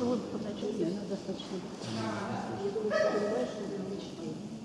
Поцелуй, она достаточно. Я думаю, ты понимаешь, что это мечты.